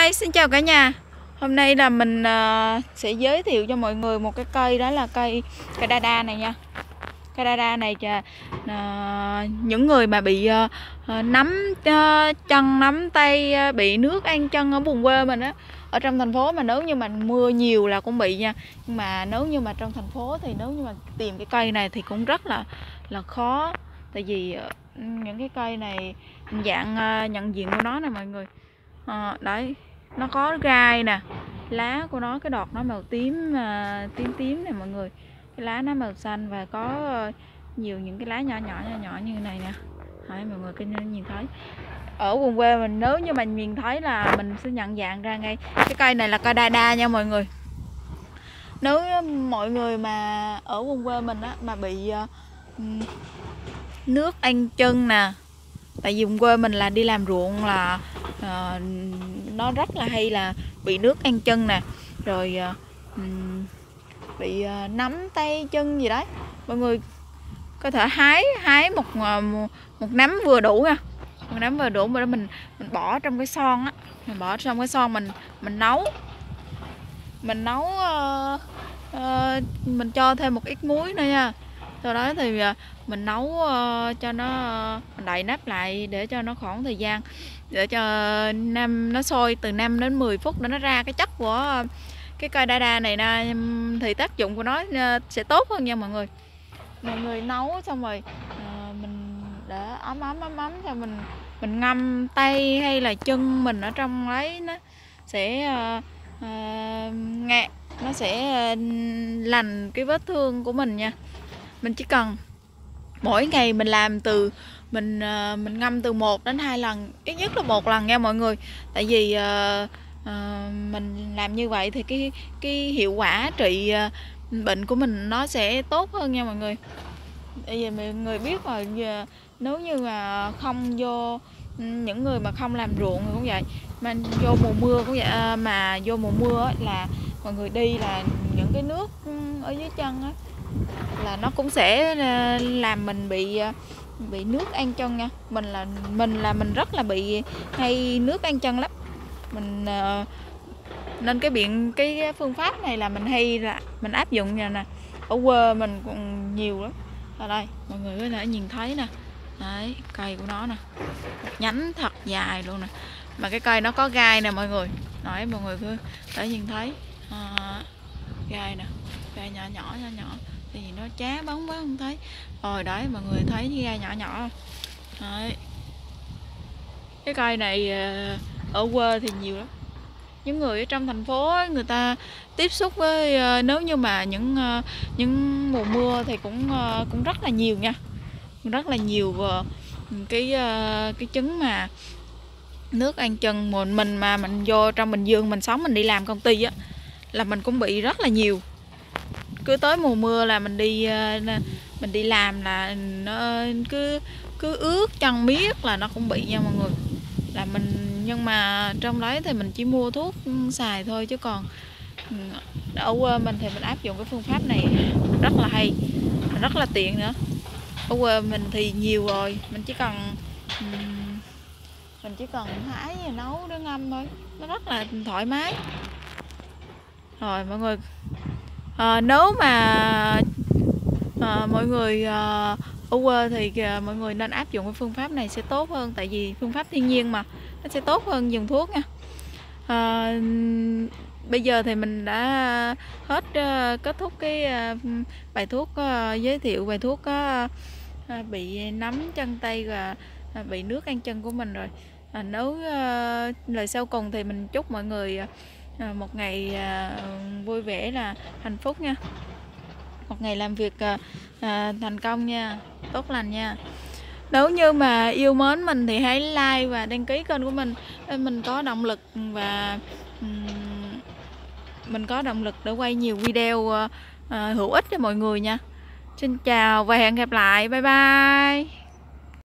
Hi, xin chào cả nhà. Hôm nay là mình sẽ giới thiệu cho mọi người một cái cây, đó là cây đa này nha. Cây đa này những người mà bị nấm chân, nấm tay, bị nước ăn chân ở vùng quê mình á. Ở trong thành phố mà nếu như mà mưa nhiều là cũng bị nha. Nhưng mà nếu như mà trong thành phố thì nếu như mà tìm cái cây này thì cũng rất là khó. Tại vì những cái cây này dạng nhận diện của nó nè mọi người. Đấy, nó có gai nè, lá của nó, cái đọt nó màu tím, tím này mọi người. Cái lá nó màu xanh và có nhiều những cái lá nhỏ như này nè. Đấy, mọi người có nhìn thấy. Ở vùng quê mình nếu như mà nhìn thấy là mình sẽ nhận dạng ra ngay. Cái cây này là cây đa nha mọi người. Nếu mọi người mà ở vùng quê mình á mà bị nước ăn chân nè, tại vì vùng quê mình là đi làm ruộng là nó rất là hay là bị nước ăn chân nè, rồi bị nấm tay chân gì đấy, mọi người có thể hái một nắm vừa đủ nha, một nắm vừa đủ. Rồi đó mình bỏ trong cái son á, mình bỏ trong cái son, mình nấu mình cho thêm một ít muối nữa nha. Sau đó thì mình nấu cho nó, mình đậy nắp lại để cho nó khoảng thời gian để cho nó sôi từ 5 đến 10 phút để nó ra cái chất của cái cây đa này nè, thì tác dụng của nó sẽ tốt hơn nha mọi người. Mọi người nấu xong rồi mình để ấm cho mình ngâm tay hay là chân mình ở trong đấy, nó sẽ nó sẽ lành cái vết thương của mình nha. Mình chỉ cần mỗi ngày mình làm mình ngâm từ 1 đến 2 lần, ít nhất là 1 lần nha mọi người. Tại vì mình làm như vậy thì cái hiệu quả trị bệnh của mình nó sẽ tốt hơn nha mọi người. Tại vì mọi người biết rồi, nếu như mà không vô, những người mà không làm ruộng thì cũng vậy, mà vô mùa mưa cũng vậy, mà vô mùa mưa là mọi người đi là những cái nước ở dưới chân á là nó cũng sẽ làm mình bị nước ăn chân nha. Mình rất là bị hay nước ăn chân lắm. Nên cái phương pháp này là mình hay là mình áp dụng nha nè. Ở quê mình còn nhiều lắm. Ở đây mọi người có thể nhìn thấy nè. Đấy, cây của nó nè, một nhánh thật dài luôn nè. Mà cái cây nó có gai nè mọi người. Đấy, mọi người cứ để nhìn thấy gai nè, gai nhỏ. Thì nó chá bóng quá không thấy. Rồi đấy, mọi người thấy cái gai nhỏ không? Đấy. Cái cây này ở quê thì nhiều lắm. Những người ở trong thành phố người ta tiếp xúc với nếu như mà những mùa mưa thì cũng rất là nhiều nha. Rất là nhiều cái trứng mà nước ăn chân. Mình mà mình vô trong Bình Dương mình sống, mình đi làm công ty á là mình cũng bị rất là nhiều. Cứ tới mùa mưa là mình đi làm là nó cứ ướt chân miết là nó cũng bị nha mọi người. Là nhưng mà trong đấy thì mình chỉ mua thuốc xài thôi, chứ còn ở quê mình thì mình áp dụng cái phương pháp này rất là hay, rất là tiện nữa. Ở quê mình thì nhiều rồi, mình chỉ cần hái và nấu để ngâm thôi, nó rất là thoải mái. Rồi mọi người, nếu mà mọi người ở quê thì mọi người nên áp dụng cái phương pháp này sẽ tốt hơn. Tại vì phương pháp thiên nhiên mà, nó sẽ tốt hơn dùng thuốc nha. Bây giờ thì mình đã kết thúc cái bài thuốc, giới thiệu bài thuốc bị nấm chân tay và bị nước ăn chân của mình rồi. Nếu lời sau cùng thì mình chúc mọi người một ngày vui vẻ là hạnh phúc nha. Một ngày làm việc thành công nha, tốt lành nha. Nếu như mà yêu mến mình thì hãy like và đăng ký kênh của mình để mình có động lực và mình có động lực để quay nhiều video hữu ích cho mọi người nha. Xin chào và hẹn gặp lại. Bye bye.